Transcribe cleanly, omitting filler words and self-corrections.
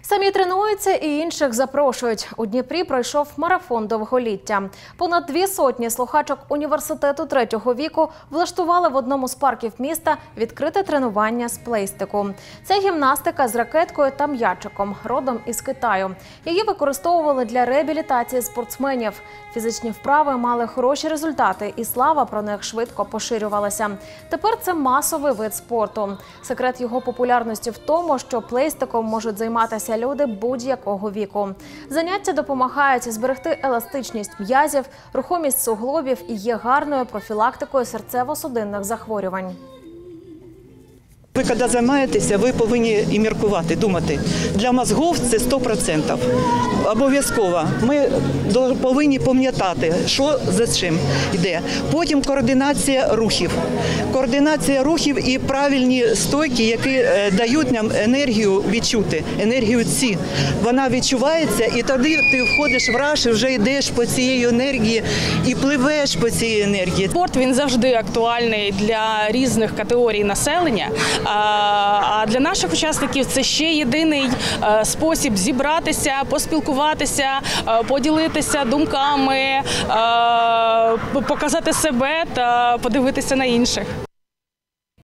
Самі тренуються і інших запрошують. У Дніпрі пройшов марафон довголіття. Понад 200 слухачок університету третього віку влаштували в одному з парків міста відкрите тренування з плейстику. Це гімнастика з ракеткою та м'ячиком, родом із Китаю. Її використовували для реабілітації спортсменів. Фізичні вправи мали хороші результати, і слава про них швидко поширювалася. Тепер це масовий вид спорту. Секрет його популярності в тому, що плейстиком можуть займатися люди будь-якого віку. Заняття допомагають зберегти еластичність м'язів, рухомість суглобів і є гарною профілактикою серцево-судинних захворювань. Ви, коли займаєтеся, ви повинні і міркувати, думати. Для мозгів це 100%. Обов'язково. Ми повинні пам'ятати, що за чим йде. Потім координація рухів. Координація рухів і правильні стойки, які дають нам енергію відчути, енергію ці. Вона відчувається, і тоді ти входиш в раж, і вже йдеш по цієї енергії і пливеш по цій енергії. Спорт, він завжди актуальний для різних категорій населення. А для наших учасників це ще єдиний спосіб зібратися, поспілкуватися, поділитися думками, показати себе та подивитися на інших.